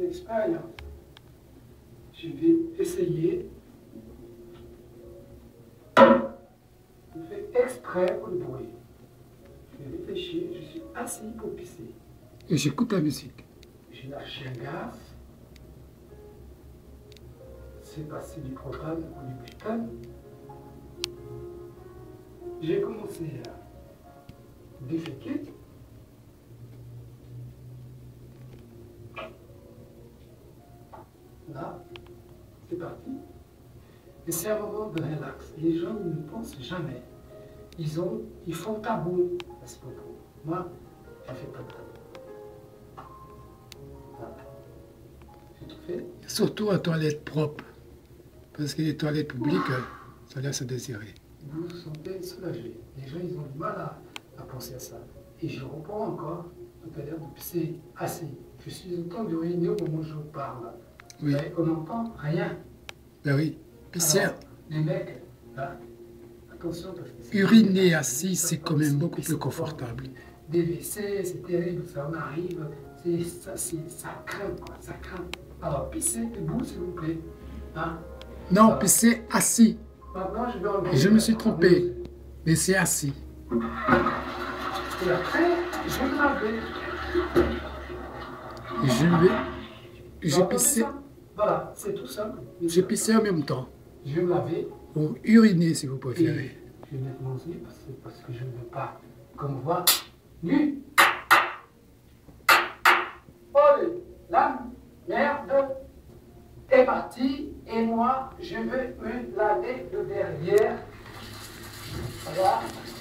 expérience. Je vais essayer. Je fais exprès pour le bruit. Je vais réfléchir, je suis assis pour pisser. Et j'écoute la musique. J'ai lâché un gaz. C'est passé du propane ou du butane. J'ai commencé à déféquer. Là, c'est parti. Et c'est un moment de relax. Les gens ne pensent jamais. Ils font tabou à ce propos. Moi, je ne fais pas de tabou. Voilà. J'ai tout fait. Surtout à toilettes propres. Parce que les toilettes publiques, ça laisse à désirer. Vous vous sentez soulagé. Les gens, ils ont du mal à penser à ça. Et je reprends encore tout à l'heure de pisser assis. Je suis en train de réunir au moment où je vous parle. Oui. Et on n'entend rien. Ben oui. Pisser, Alors, les mecs, là, attention parce que uriner assis, c'est quand même beaucoup plus confortable. Des WC, c'est terrible, ça en arrive, ça craint, quoi, ça craint. Alors, pissez debout, s'il vous plaît. Hein? Non, Voilà. pisser assis. Maintenant, je vais enlever. Je me suis trompé. Mais c'est assis. Et après, je vais me laver. J'ai pissé. Voilà, c'est tout simple. J'ai pissé en même temps. Je vais me laver. Ou uriner si vous Et préférez. je vais mettre mon slip parce que je ne veux pas qu'on me voit nu. Allez, la merde est partie et moi, je vais me laver de derrière. Voilà.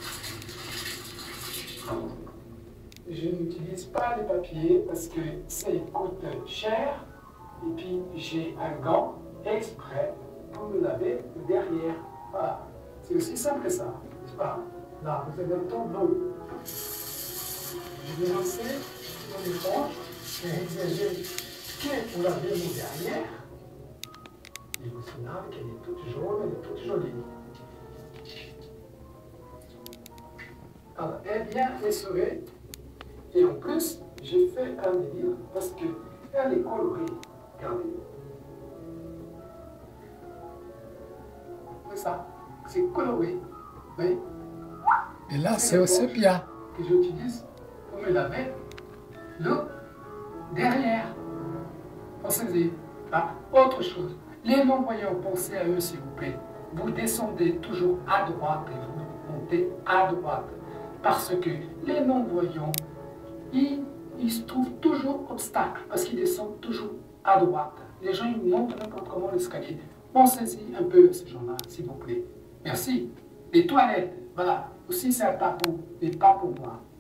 Je n'utilise pas les papiers parce que ça coûte cher. Et puis j'ai un gant exprès pour me laver de derrière. Voilà. C'est aussi simple que ça, n'est-ce pas? Là, vous avez un temps de l'eau. Je vais lancer mon éponge et exagérer que pour laver mon derrière. Et vous savez qu'elle est toute jaune, elle est toute jolie. Alors, elle est bien essorée. Et en plus, j'ai fait un délire parce qu'elle est colorée. Regardez. C'est ça. C'est coloré. Oui. Et là, c'est au sépia. Que j'utilise pour me laver le derrière. Pensez-y. Ah, autre chose. Les non-voyants, pensez à eux, s'il vous plaît. Vous descendez toujours à droite et vous montez à droite. Parce que les non-voyants, ils se trouvent toujours obstacles. Parce qu'ils descendent toujours à droite. Les gens, ils montent n'importe comment l'escalier. Pensez-y un peu, ces gens-là, s'il vous plaît. Merci. Les toilettes, voilà. Aussi, c'est un tabou, mais pas pour moi.